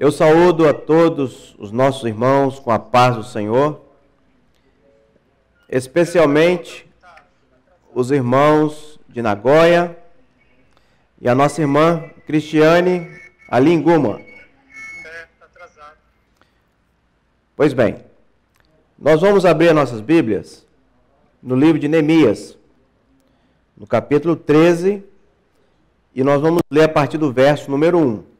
Eu saúdo a todos os nossos irmãos com a paz do Senhor, especialmente os irmãos de Nagoya e a nossa irmã Cristiane ali em Guma. Pois bem, nós vamos abrir nossas Bíblias no livro de Neemias, no capítulo 13, e nós vamos ler a partir do verso número 1.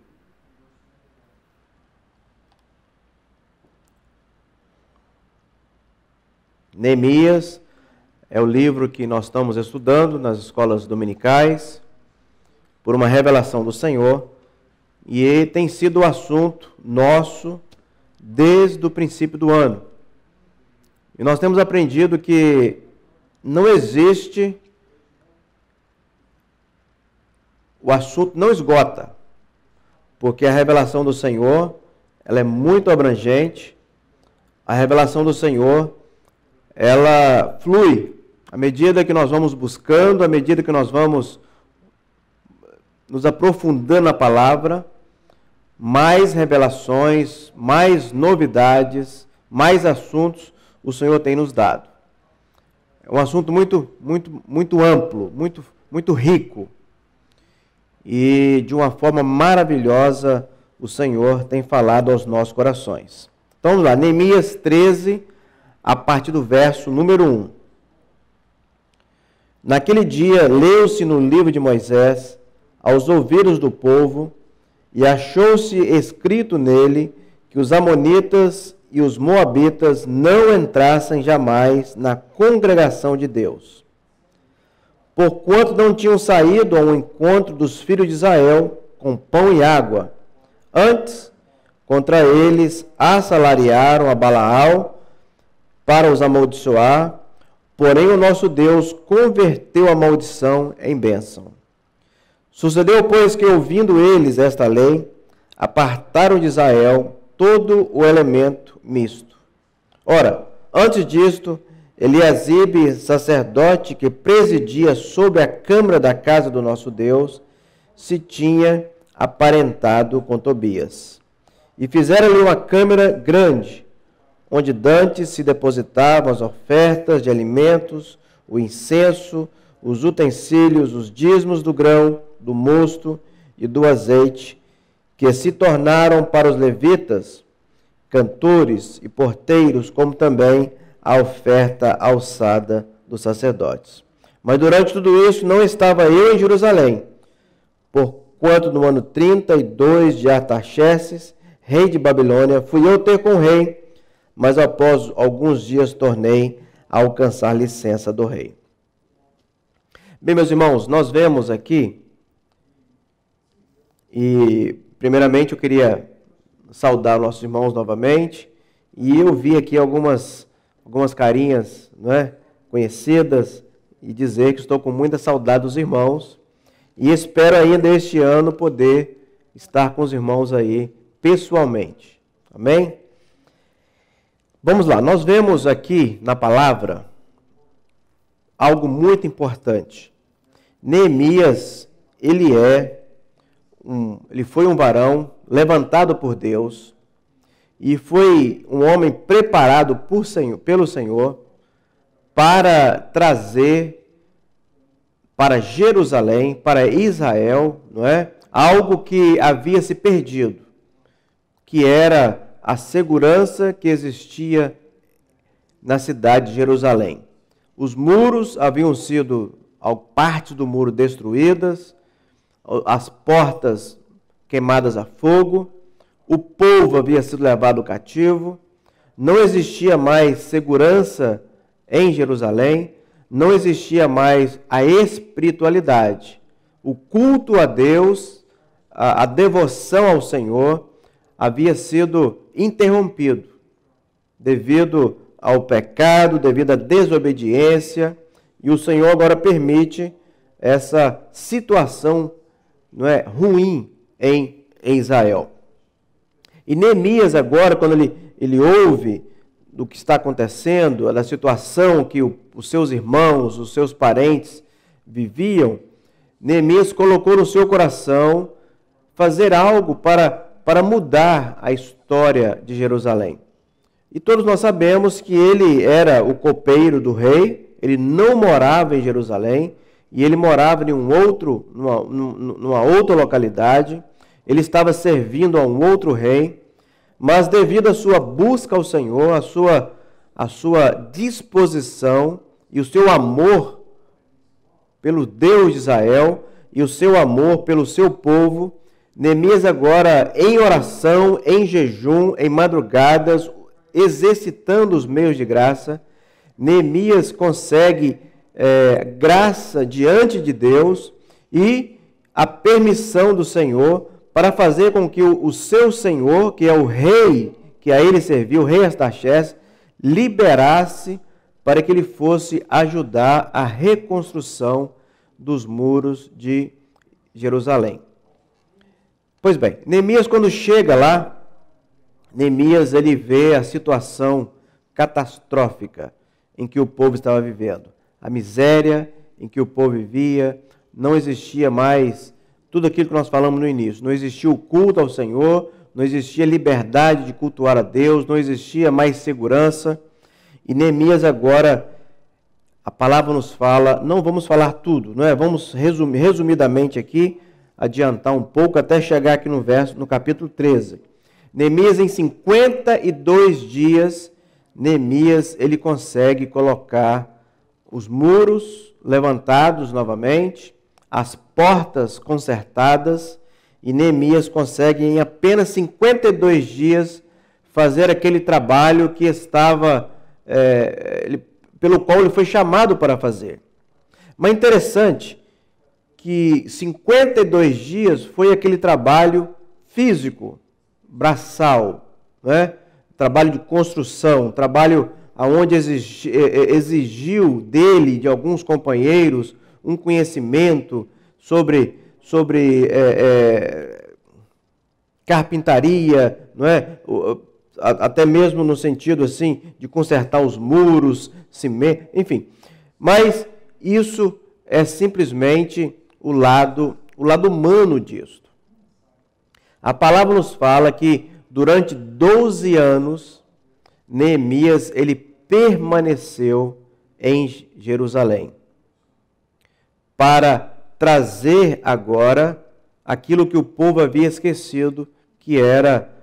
Neemias é o livro que nós estamos estudando nas escolas dominicais, por uma revelação do Senhor, e ele tem sido o assunto nosso desde o princípio do ano. E nós temos aprendido que não existe, o assunto não esgota, porque a revelação do Senhor, ela é muito abrangente. A revelação do Senhor, ela flui à medida que nós vamos buscando, à medida que nós vamos nos aprofundando na palavra, mais revelações, mais novidades, mais assuntos o Senhor tem nos dado. É um assunto muito amplo, muito rico. E de uma forma maravilhosa o Senhor tem falado aos nossos corações. Então vamos lá, Neemias 13, a partir do verso número 1. Naquele dia, leu-se no livro de Moisés, aos ouvidos do povo, e achou-se escrito nele que os amonitas e os moabitas não entrassem jamais na congregação de Deus, porquanto não tinham saído ao encontro dos filhos de Israel com pão e água. Antes, contra eles assalariaram a Balaal para os amaldiçoar, porém o nosso Deus converteu a maldição em bênção. Sucedeu, pois, que ouvindo eles esta lei, apartaram de Israel todo o elemento misto. Ora, antes disto, Eliasibe, sacerdote que presidia sobre a câmara da casa do nosso Deus, se tinha aparentado com Tobias. E fizeram-lhe uma câmara grande, onde dantes se depositavam as ofertas de alimentos, o incenso, os utensílios, os dízimos do grão, do mosto e do azeite, que se tornaram para os levitas, cantores e porteiros, como também a oferta alçada dos sacerdotes. Mas durante tudo isso não estava eu em Jerusalém, porquanto no ano 32 de Artaxerxes, rei de Babilônia, fui eu ter com o rei, mas após alguns dias tornei a alcançar licença do rei. Bem, meus irmãos, nós vemos aqui, e primeiramente eu queria saudar nossos irmãos novamente, e eu vi aqui algumas carinhas, não é, conhecidas, e dizer que estou com muita saudade dos irmãos, e espero ainda este ano poder estar com os irmãos aí pessoalmente. Amém? Vamos lá, nós vemos aqui na palavra algo muito importante. Neemias, ele foi um varão levantado por Deus e foi um homem preparado pelo Senhor para trazer para Jerusalém, para Israel, não é? Algo que havia se perdido, que era a segurança que existia na cidade de Jerusalém. Os muros haviam sido, parte do muro destruídas, as portas queimadas a fogo, o povo havia sido levado cativo, não existia mais segurança em Jerusalém, não existia mais a espiritualidade, o culto a Deus, a devoção ao Senhor havia sido interrompido devido ao pecado, devido à desobediência, e o Senhor agora permite essa situação, não é, ruim em Israel. E Neemias agora, quando ele ouve do que está acontecendo, da situação que os seus irmãos, os seus parentes viviam, Neemias colocou no seu coração fazer algo para para mudar a história de Jerusalém. E todos nós sabemos que ele era o copeiro do rei, ele não morava em Jerusalém, e ele morava em numa outra localidade, ele estava servindo a um outro rei, mas devido à sua busca ao Senhor, a sua disposição e o seu amor pelo Deus de Israel e o seu amor pelo seu povo, Neemias agora em oração, em jejum, em madrugadas, exercitando os meios de graça, Neemias consegue graça diante de Deus e a permissão do Senhor para fazer com que o seu senhor, que é o rei que a ele serviu, o rei Artaxerxes, liberasse para que ele fosse ajudar a reconstrução dos muros de Jerusalém. Pois bem, Neemias, quando chega lá, Neemias ele vê a situação catastrófica em que o povo estava vivendo. A miséria em que o povo vivia, não existia mais tudo aquilo que nós falamos no início. Não existia o culto ao Senhor, não existia liberdade de cultuar a Deus, não existia mais segurança. E Neemias agora, a palavra nos fala, não vamos falar tudo, não é? Vamos resumidamente aqui, adiantar um pouco até chegar aqui no capítulo 13. Neemias, em 52 dias, Neemias ele consegue colocar os muros levantados novamente, as portas consertadas, e Neemias consegue em apenas 52 dias fazer aquele trabalho que estava, pelo qual ele foi chamado para fazer. Mas interessante que 52 dias foi aquele trabalho físico, braçal, né? Trabalho de construção, trabalho onde exigiu dele, de alguns companheiros, um conhecimento sobre carpintaria, não é? Até mesmo no sentido assim de consertar os muros, cimento, enfim. Mas isso é simplesmente o lado humano disso. A palavra nos fala que durante 12 anos Neemias ele permaneceu em Jerusalém para trazer agora aquilo que o povo havia esquecido, que era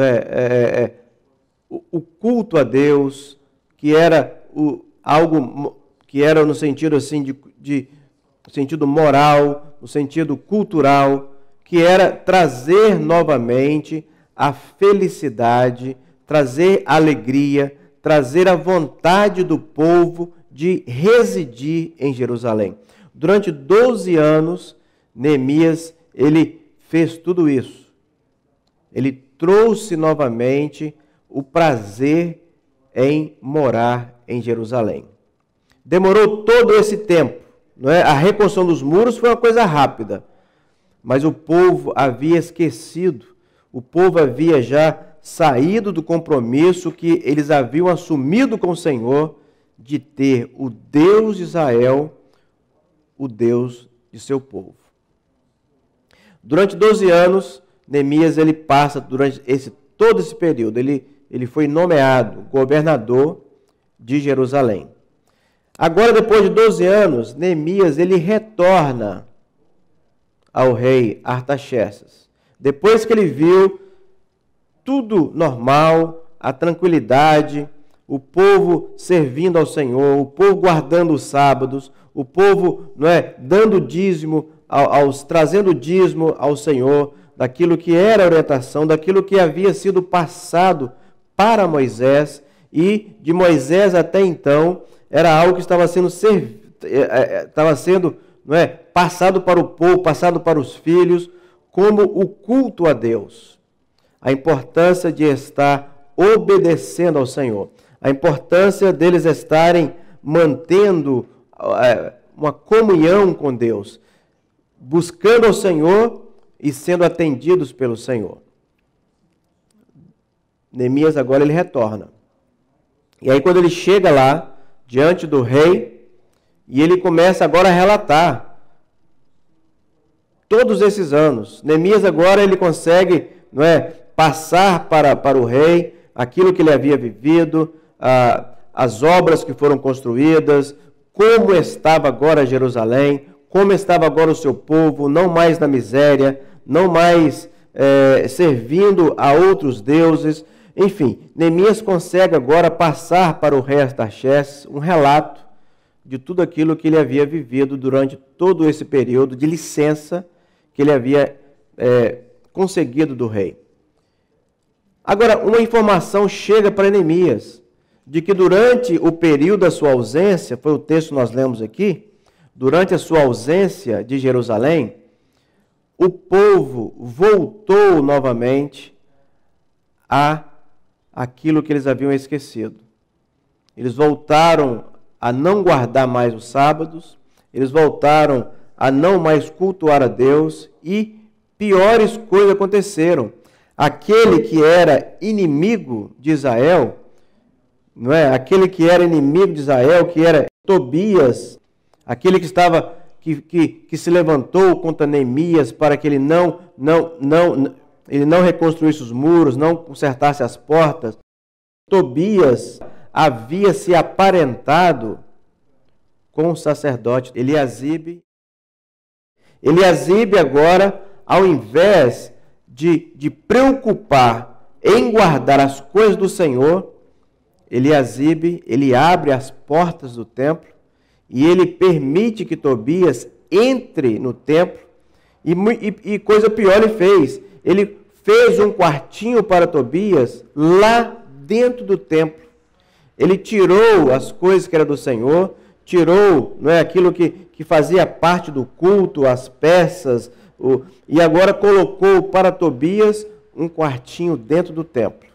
o culto a Deus, que era algo que era no sentido assim de sentido moral, no sentido cultural, que era trazer novamente a felicidade, trazer alegria, trazer a vontade do povo de residir em Jerusalém. Durante 12 anos, Neemias, ele fez tudo isso. Ele trouxe novamente o prazer em morar em Jerusalém. Demorou todo esse tempo, não é? A reconstrução dos muros foi uma coisa rápida, mas o povo havia esquecido, o povo havia já saído do compromisso que eles haviam assumido com o Senhor de ter o Deus de Israel, o Deus de seu povo. Durante 12 anos, Neemias ele passa durante todo esse período, ele foi nomeado governador de Jerusalém. Agora, depois de 12 anos, Neemias ele retorna ao rei Artaxerxes. Depois que ele viu tudo normal, a tranquilidade, o povo servindo ao Senhor, o povo guardando os sábados, o povo dando dízimo, trazendo dízimo ao Senhor, daquilo que era a orientação, daquilo que havia sido passado para Moisés, e de Moisés até então era algo que estava sendo passado para o povo, passado para os filhos, como o culto a Deus. A importância de estar obedecendo ao Senhor. A importância deles estarem mantendo uma comunhão com Deus, buscando ao Senhor e sendo atendidos pelo Senhor. Neemias agora ele retorna. E aí quando ele chega lá, diante do rei, e ele começa agora a relatar todos esses anos. Neemias agora ele consegue não é, passar para o rei aquilo que ele havia vivido, as obras que foram construídas, como estava agora Jerusalém, como estava agora o seu povo, não mais na miséria, não mais servindo a outros deuses. Enfim, Neemias consegue agora passar para o rei Artaxerxes um relato de tudo aquilo que ele havia vivido durante todo esse período de licença que ele havia conseguido do rei. Agora, uma informação chega para Neemias, de que durante o período da sua ausência, foi o texto que nós lemos aqui, durante a sua ausência de Jerusalém, o povo voltou novamente a aquilo que eles haviam esquecido. Eles voltaram a não guardar mais os sábados, eles voltaram a não mais cultuar a Deus e piores coisas aconteceram. Aquele que era inimigo de Israel, não é? Aquele que era inimigo de Israel, que era Tobias, aquele que se levantou contra Neemias para que ele não reconstruísse os muros, não consertasse as portas. Tobias havia se aparentado com o sacerdote Eliasibe. Eliasibe agora, ao invés de preocupar em guardar as coisas do Senhor, Eliasibe, ele abre as portas do templo e ele permite que Tobias entre no templo e coisa pior ele fez. Ele fez um quartinho para Tobias lá dentro do templo. Ele tirou as coisas que eram do Senhor, tirou, não é, aquilo que fazia parte do culto, as peças, e agora colocou para Tobias um quartinho dentro do templo.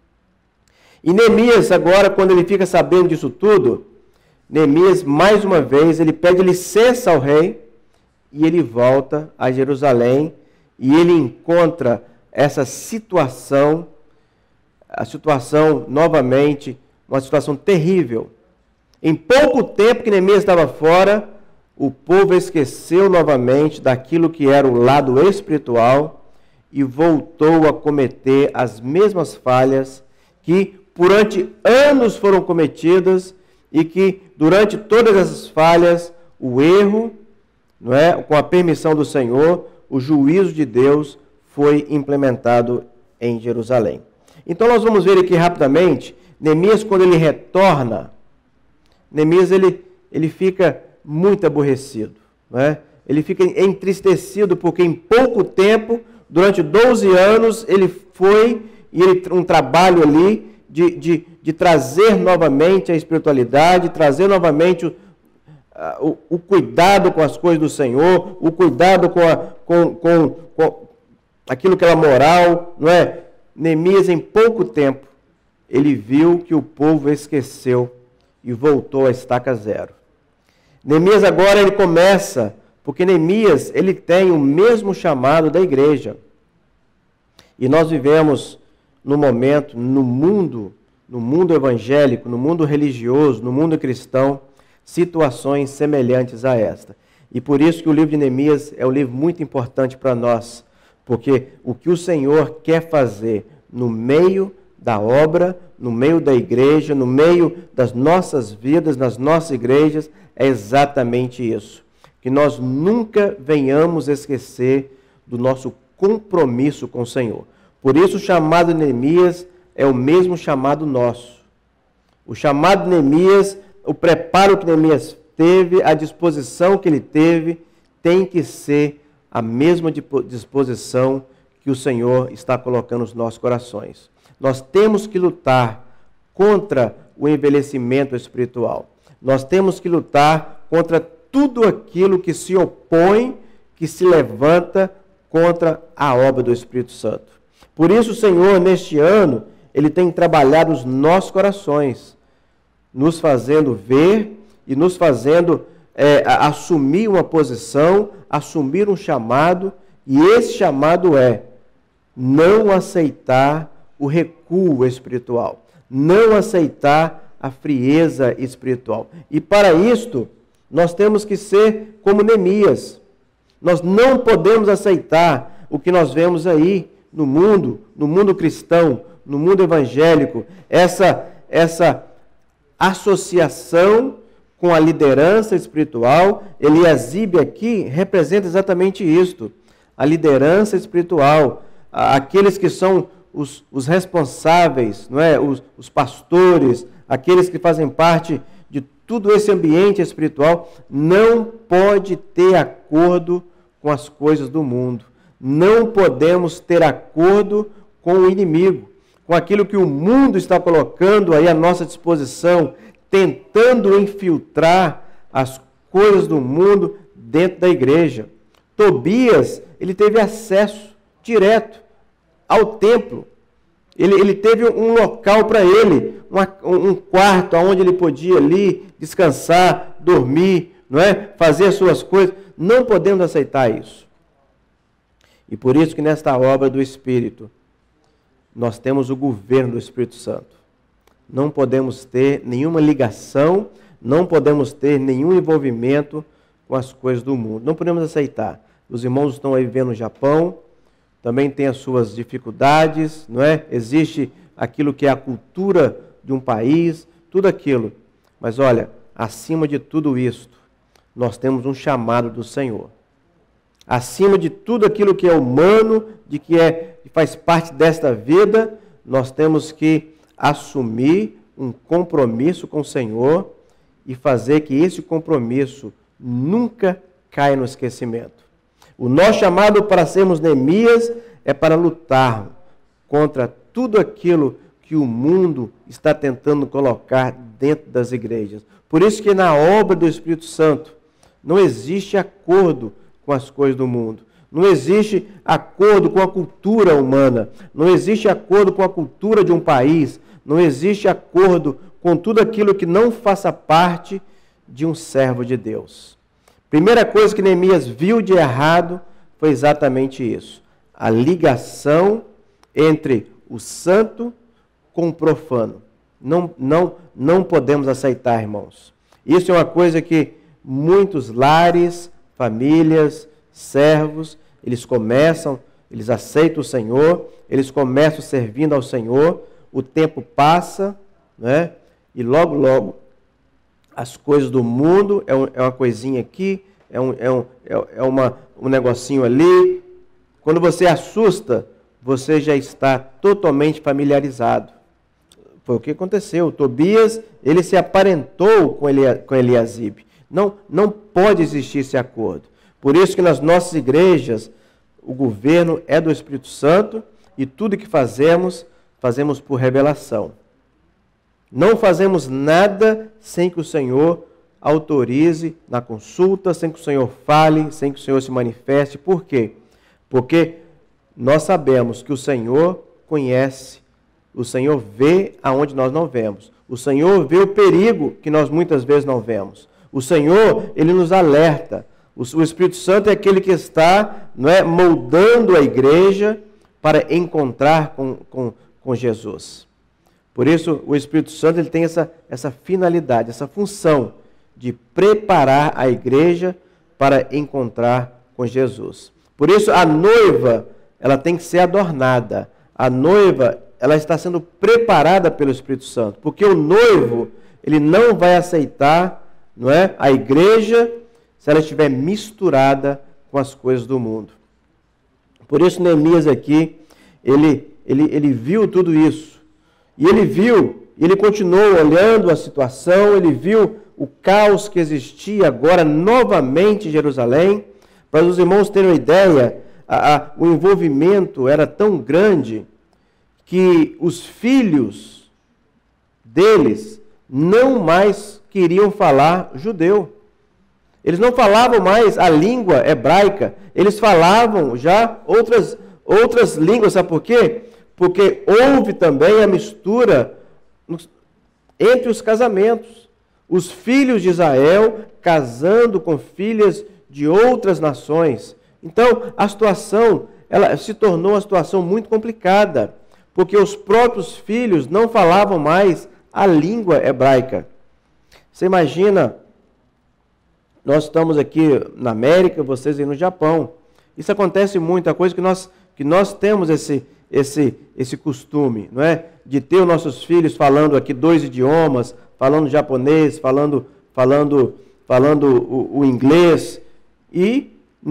E Neemias agora, quando ele fica sabendo disso tudo, Neemias, mais uma vez, ele pede licença ao rei e ele volta a Jerusalém e ele encontra essa situação, a situação novamente, uma situação terrível. Em pouco tempo que Neemias estava fora, o povo esqueceu novamente daquilo que era o lado espiritual e voltou a cometer as mesmas falhas que durante anos foram cometidas e que durante todas essas falhas, o erro, não é, com a permissão do Senhor, o juízo de Deus foi implementado em Jerusalém. Então nós vamos ver aqui rapidamente, Neemias, quando ele retorna, Neemias ele fica muito aborrecido, não é? Ele fica entristecido porque em pouco tempo, durante 12 anos, ele foi e um trabalho ali de trazer novamente a espiritualidade, trazer novamente o cuidado com as coisas do Senhor, o cuidado com aquilo que era moral, não é? Neemias, em pouco tempo, ele viu que o povo esqueceu e voltou à estaca zero. Neemias agora ele começa, porque Neemias ele tem o mesmo chamado da igreja. E nós vivemos no momento, no mundo evangélico, no mundo religioso, no mundo cristão, situações semelhantes a esta. E por isso que o livro de Neemias é um livro muito importante para nós, porque o que o Senhor quer fazer no meio da obra, no meio da igreja, no meio das nossas vidas, nas nossas igrejas, é exatamente isso. Que nós nunca venhamos esquecer do nosso compromisso com o Senhor. Por isso o chamado de Neemias é o mesmo chamado nosso. O chamado de Neemias, o preparo que Neemias teve, a disposição que ele teve, tem que ser a mesma disposição que o Senhor está colocando nos nossos corações. Nós temos que lutar contra o envelhecimento espiritual. Nós temos que lutar contra tudo aquilo que se opõe, que se levanta contra a obra do Espírito Santo. Por isso o Senhor, neste ano, Ele tem trabalhado os nossos corações, nos fazendo ver e nos fazendo assumir uma posição, assumir um chamado, e esse chamado é não aceitar o recuo espiritual, não aceitar a frieza espiritual. E para isto, nós temos que ser como Neemias. Nós não podemos aceitar o que nós vemos aí, no mundo cristão, no mundo evangélico, essa associação com a liderança espiritual. Eliasibe aqui representa exatamente isto, a liderança espiritual, aqueles que são os responsáveis, não é? Os pastores, aqueles que fazem parte de todo esse ambiente espiritual, não pode ter acordo com as coisas do mundo. Não podemos ter acordo com o inimigo, com aquilo que o mundo está colocando aí à nossa disposição, tentando infiltrar as coisas do mundo dentro da igreja. Tobias, ele teve acesso direto ao templo. Ele teve um local para ele, um quarto onde ele podia ali descansar, dormir, não é? Fazer as suas coisas. Não podemos aceitar isso. E por isso que nesta obra do Espírito, nós temos o governo do Espírito Santo. Não podemos ter nenhuma ligação, não podemos ter nenhum envolvimento com as coisas do mundo. Não podemos aceitar. Os irmãos estão aí vivendo no Japão, também tem as suas dificuldades, não é? Existe aquilo que é a cultura de um país, tudo aquilo. Mas olha, acima de tudo isto, nós temos um chamado do Senhor. Acima de tudo aquilo que é humano, que faz parte desta vida, nós temos que assumir um compromisso com o Senhor e fazer que esse compromisso nunca caia no esquecimento. O nosso chamado para sermos Neemias é para lutar contra tudo aquilo que o mundo está tentando colocar dentro das igrejas. Por isso que na obra do Espírito Santo não existe acordo com as coisas do mundo. Não existe acordo com a cultura humana. Não existe acordo com a cultura de um país. Não existe acordo com tudo aquilo que não faça parte de um servo de Deus. Primeira coisa que Neemias viu de errado foi exatamente isso. A ligação entre o santo com o profano. Não podemos aceitar, irmãos. Isso é uma coisa que muitos lares, famílias, servos, eles aceitam o Senhor, eles começam servindo ao Senhor, o tempo passa, né? E logo, as coisas do mundo, é uma coisinha aqui, um negocinho ali. Quando você assusta, você já está totalmente familiarizado. Foi o que aconteceu. Tobias, ele se aparentou com Eliasibe. Não pode existir esse acordo. Por isso que nas nossas igrejas, o governo é do Espírito Santo e tudo que fazemos por revelação. Não fazemos nada sem que o Senhor autorize na consulta, sem que o Senhor fale, sem que o Senhor se manifeste. Por quê? Porque nós sabemos que o Senhor conhece, o Senhor vê aonde nós não vemos. O Senhor vê o perigo que nós muitas vezes não vemos. O Senhor, ele nos alerta. O Espírito Santo é aquele que está, não é, moldando a igreja para encontrar com Jesus. Por isso, o Espírito Santo ele tem essa finalidade, essa função de preparar a igreja para encontrar com Jesus. Por isso, a noiva, ela tem que ser adornada. A noiva, ela está sendo preparada pelo Espírito Santo, porque o noivo, ele não vai aceitar, não é, a igreja se ela estiver misturada com as coisas do mundo. Por isso, Neemias aqui, ele viu tudo isso. E ele continuou olhando a situação, ele viu o caos que existia agora novamente em Jerusalém. Para os irmãos terem uma ideia, o envolvimento era tão grande que os filhos deles não mais queriam falar judeu. Eles não falavam mais a língua hebraica, eles falavam já outras línguas. Sabe por quê? Porque houve também a mistura entre os casamentos. Os filhos de Israel casando com filhas de outras nações. Então, a situação ela se tornou uma situação muito complicada, porque os próprios filhos não falavam mais a língua hebraica. Você imagina, nós estamos aqui na América, vocês aí no Japão. Isso acontece muito, é coisa que nós que nós temos esse costume, não é? De ter os nossos filhos falando aqui 2 idiomas, falando japonês, falando o inglês. E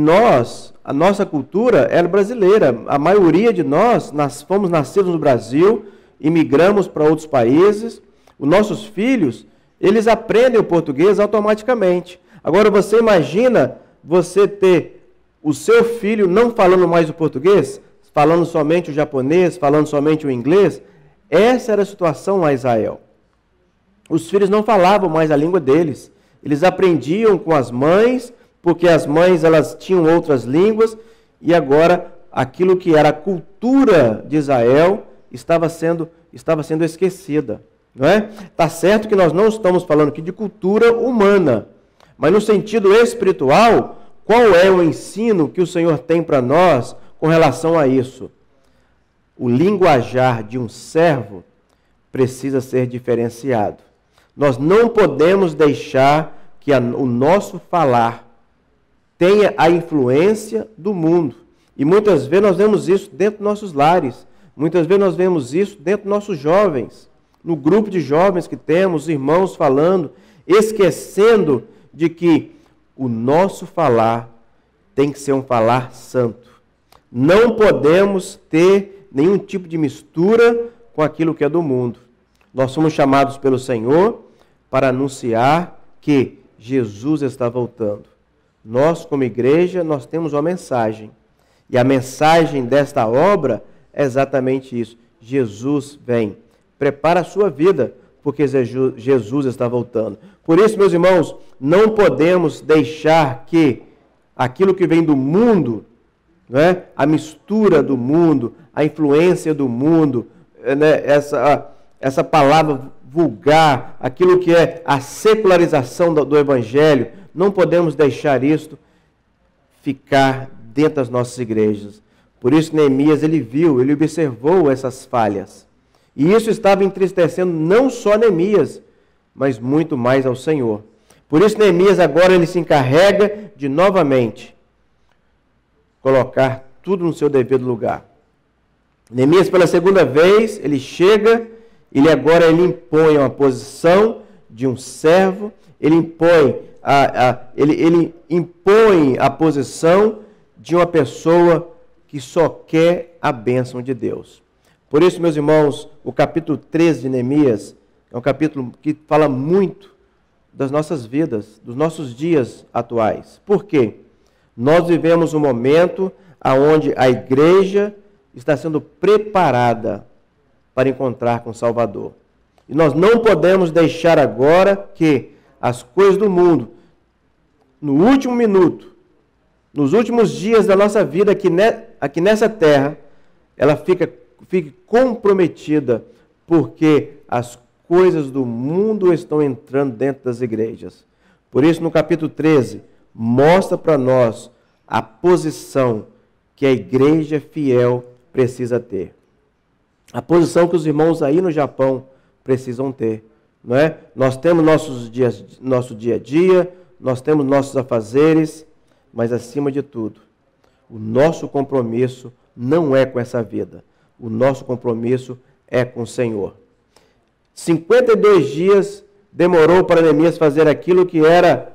a nossa cultura é brasileira. A maioria de nós fomos nascidos no Brasil, imigramos para outros países. Os nossos filhos, eles aprendem o português automaticamente. Agora você imagina você ter o seu filho não falando mais o português, falando somente o japonês, falando somente o inglês. Essa era a situação lá em Israel. Os filhos não falavam mais a língua deles. Eles aprendiam com as mães, porque as mães elas tinham outras línguas, e agora aquilo que era a cultura de Israel estava sendo esquecida. Não é? Tá certo que nós não estamos falando aqui de cultura humana, mas no sentido espiritual, qual é o ensino que o Senhor tem para nós com relação a isso? O linguajar de um servo precisa ser diferenciado. Nós não podemos deixar que o nosso falar tenha a influência do mundo. E muitas vezes nós vemos isso dentro dos nossos lares. Muitas vezes nós vemos isso dentro dos nossos jovens. No grupo de jovens que temos, irmãos falando, esquecendo de que o nosso falar tem que ser um falar santo. Não podemos ter nenhum tipo de mistura com aquilo que é do mundo. Nós somos chamados pelo Senhor para anunciar que Jesus está voltando. Nós, como igreja, nós temos uma mensagem. E a mensagem desta obra é exatamente isso. Jesus vem. Prepara a sua vida, porque Jesus está voltando. Por isso, meus irmãos, não podemos deixar que aquilo que vem do mundo, não é? A mistura do mundo, a influência do mundo, né? essa palavra vulgar, aquilo que é a secularização do Evangelho, não podemos deixar isto ficar dentro das nossas igrejas. Por isso Neemias, ele observou essas falhas. E isso estava entristecendo não só Neemias, mas muito mais ao Senhor. Por isso Neemias agora ele se encarrega de novamente colocar tudo no seu devido lugar. Neemias pela segunda vez, ele chega, ele impõe uma posição de um servo, ele impõe a posição de uma pessoa que só quer a bênção de Deus. Por isso, meus irmãos, o capítulo 13 de Neemias é um capítulo que fala muito das nossas vidas, dos nossos dias atuais. Por quê? Nós vivemos um momento onde a igreja está sendo preparada para encontrar com o Salvador. E nós não podemos deixar agora que as coisas do mundo, no último minuto, nos últimos dias da nossa vida aqui nessa terra, ela fique comprometida, porque as coisas do mundo estão entrando dentro das igrejas. Por isso, no capítulo 13, mostra para nós a posição que a igreja fiel precisa ter. A posição que os irmãos aí no Japão precisam ter. Não é? Nós temos nosso dia a dia, nós temos nossos afazeres, mas acima de tudo, o nosso compromisso não é com essa vida. O nosso compromisso é com o Senhor. 52 dias demorou para Neemias fazer aquilo que era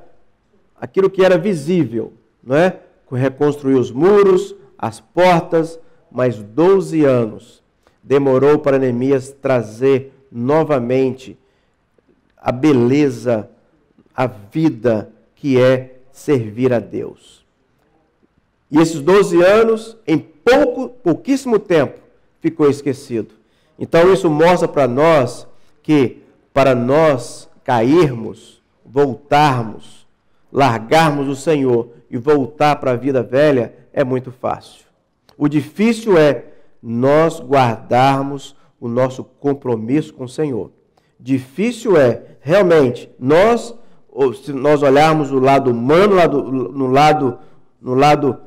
visível, não é? Reconstruir os muros, as portas, mas 12 anos demorou para Neemias trazer novamente a beleza, a vida que é servir a Deus. E esses 12 anos, em pouquíssimo tempo, ficou esquecido. Então isso mostra para nós que para nós cairmos, voltarmos, largarmos o Senhor e voltar para a vida velha é muito fácil. O difícil é nós guardarmos o nosso compromisso com o Senhor. Difícil é, realmente, se nós olharmos o lado humano, no lado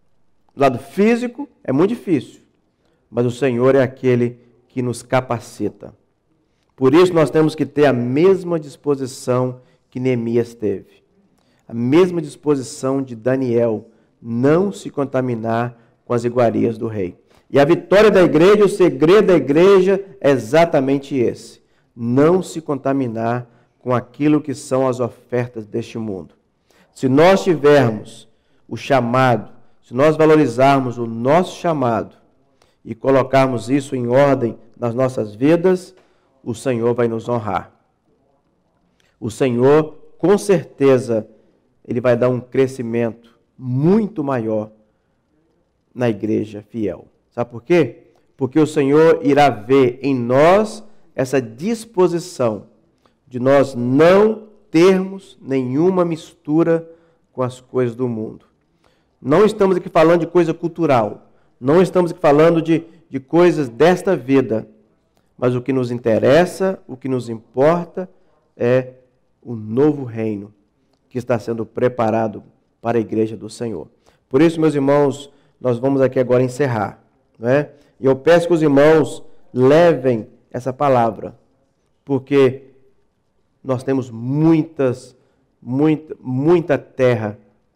físico, é muito difícil. Mas o Senhor é aquele que nos capacita. Por isso nós temos que ter a mesma disposição que Neemias teve. A mesma disposição de Daniel, não se contaminar com as iguarias do rei. E a vitória da igreja, o segredo da igreja é exatamente esse: não se contaminar com aquilo que são as ofertas deste mundo. Se nós tivermos o chamado, se nós valorizarmos o nosso chamado e colocarmos isso em ordem nas nossas vidas, o Senhor vai nos honrar. O Senhor, com certeza, Ele vai dar um crescimento muito maior na igreja fiel. Sabe por quê? Porque o Senhor irá ver em nós essa disposição de nós não termos nenhuma mistura com as coisas do mundo. Não estamos aqui falando de coisa cultural, não estamos aqui falando de coisas desta vida, mas o que nos interessa, o que nos importa é o novo reino que está sendo preparado para a igreja do Senhor. Por isso, meus irmãos, nós vamos aqui agora encerrar, né? E eu peço que os irmãos levem essa palavra, porque nós temos muita terra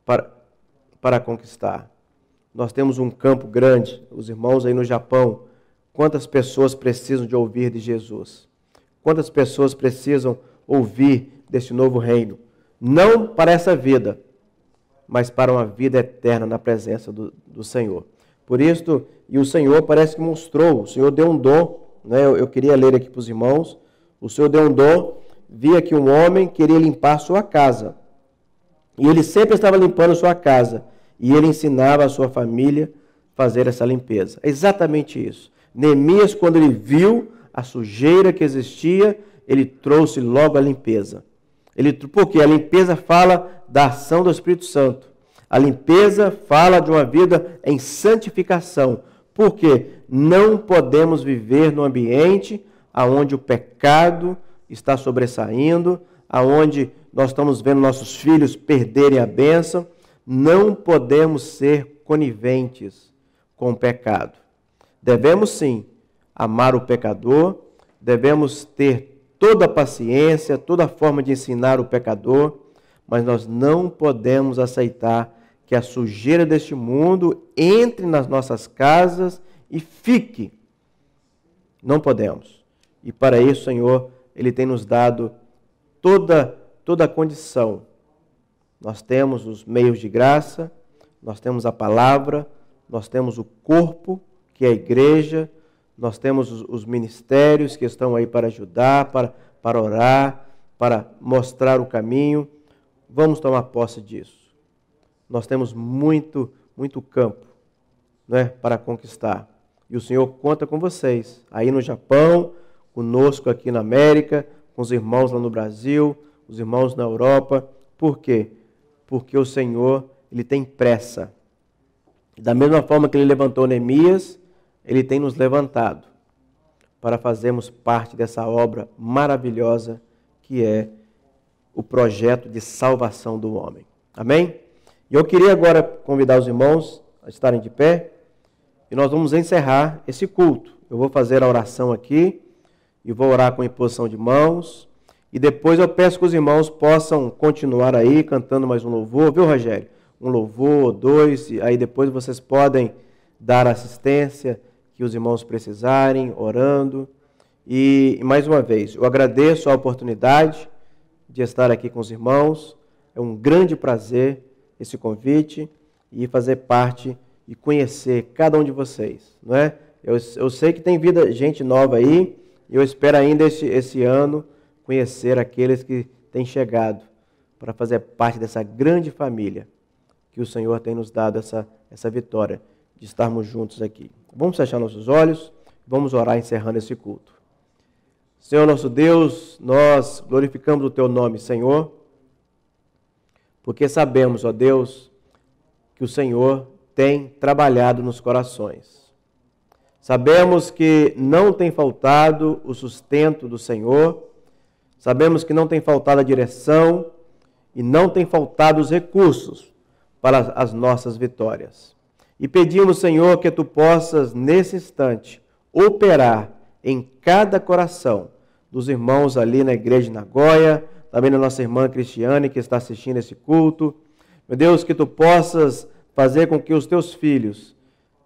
para conquistar. Nós temos um campo grande. Os irmãos aí no Japão, quantas pessoas precisam de ouvir de Jesus? Quantas pessoas precisam ouvir desse novo reino? Não para essa vida, mas para uma vida eterna na presença do Senhor. Por isso, e o Senhor parece que mostrou, o Senhor deu um dom, né? Eu queria ler aqui para os irmãos. O Senhor deu um dom, via que um homem queria limpar sua casa. E ele sempre estava limpando sua casa. E ele ensinava a sua família a fazer essa limpeza. É exatamente isso. Neemias, quando ele viu a sujeira que existia, ele trouxe logo a limpeza. Porque a limpeza fala da ação do Espírito Santo. A limpeza fala de uma vida em santificação. Porque não podemos viver num ambiente onde o pecado está sobressaindo, onde nós estamos vendo nossos filhos perderem a bênção. Não podemos ser coniventes com o pecado. Devemos sim amar o pecador, devemos ter toda a paciência, toda a forma de ensinar o pecador, mas nós não podemos aceitar que a sujeira deste mundo entre nas nossas casas e fique. Não podemos. E para isso, Senhor, Ele tem nos dado toda a condição. Nós temos os meios de graça, nós temos a palavra, nós temos o corpo, que é a igreja, nós temos os ministérios que estão aí para ajudar, para orar, para mostrar o caminho. Vamos tomar posse disso. Nós temos muito campo, né, para conquistar. E o Senhor conta com vocês, aí no Japão, conosco aqui na América, com os irmãos lá no Brasil, os irmãos na Europa. Por quê? Porque o Senhor, Ele tem pressa. Da mesma forma que Ele levantou Neemias, Ele tem nos levantado para fazermos parte dessa obra maravilhosa que é o projeto de salvação do homem. Amém? E eu queria agora convidar os irmãos a estarem de pé e nós vamos encerrar esse culto. Eu vou fazer a oração aqui e vou orar com imposição de mãos. E depois eu peço que os irmãos possam continuar aí cantando mais um louvor, viu, Rogério? Um louvor, dois, e aí depois vocês podem dar assistência que os irmãos precisarem, orando. E mais uma vez, eu agradeço a oportunidade de estar aqui com os irmãos. É um grande prazer esse convite e fazer parte e conhecer cada um de vocês, não é? Eu sei que tem gente nova aí, e eu espero ainda esse ano conhecer aqueles que têm chegado para fazer parte dessa grande família que o Senhor tem nos dado essa vitória de estarmos juntos aqui. Vamos fechar nossos olhos, vamos orar encerrando esse culto. Senhor nosso Deus, nós glorificamos o Teu nome, Senhor, porque sabemos, ó Deus, que o Senhor tem trabalhado nos corações. Sabemos que não tem faltado o sustento do Senhor, sabemos que não tem faltado a direção e não tem faltado os recursos para as nossas vitórias. E pedimos, Senhor, que Tu possas, nesse instante, operar em cada coração dos irmãos ali na igreja de Nagoya, também da nossa irmã Cristiane que está assistindo esse culto. Meu Deus, que Tu possas fazer com que os Teus filhos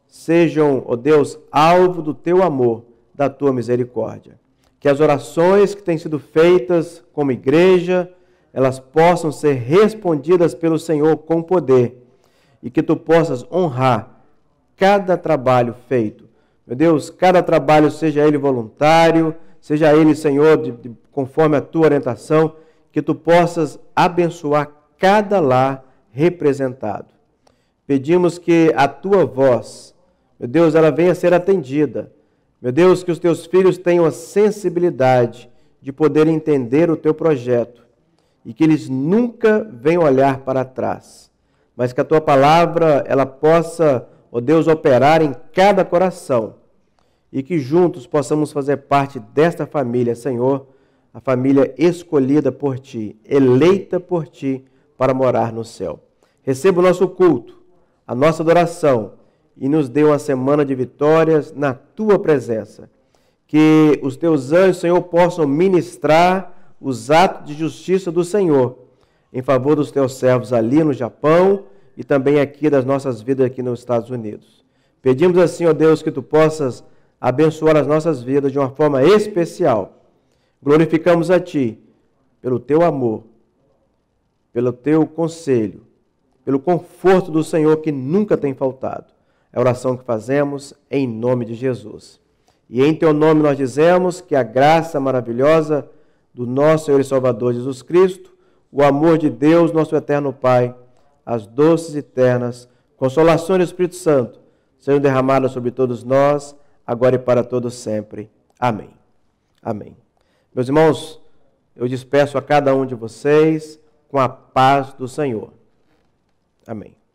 sejam, ó Deus, alvo do teu amor, da tua misericórdia. Que as orações que têm sido feitas como igreja, elas possam ser respondidas pelo Senhor com poder e que tu possas honrar cada trabalho feito. Meu Deus, cada trabalho, seja ele voluntário, seja ele, Senhor, conforme a tua orientação, que tu possas abençoar cada lar representado. Pedimos que a tua voz, meu Deus, ela venha a ser atendida. Meu Deus, que os teus filhos tenham a sensibilidade de poder entender o teu projeto e que eles nunca venham olhar para trás, mas que a tua palavra, ela possa, ó Deus, operar em cada coração e que juntos possamos fazer parte desta família, Senhor, a família escolhida por Ti, eleita por Ti para morar no céu. Receba o nosso culto, a nossa adoração e nos dê uma semana de vitórias na Tua presença. Que os Teus anjos, Senhor, possam ministrar os atos de justiça do Senhor em favor dos Teus servos ali no Japão e também aqui das nossas vidas aqui nos Estados Unidos. Pedimos assim, ó Deus, que Tu possas abençoar as nossas vidas de uma forma especial. Glorificamos a Ti pelo Teu amor, pelo Teu conselho, pelo conforto do Senhor que nunca tem faltado. É a oração que fazemos em nome de Jesus. E em Teu nome nós dizemos que a graça maravilhosa do nosso Senhor e Salvador Jesus Cristo, o amor de Deus, nosso eterno Pai, as doces e eternas consolações do Espírito Santo, sejam derramadas sobre todos nós, agora e para todos sempre. Amém. Amém. Meus irmãos, eu despeço a cada um de vocês com a paz do Senhor. Amém.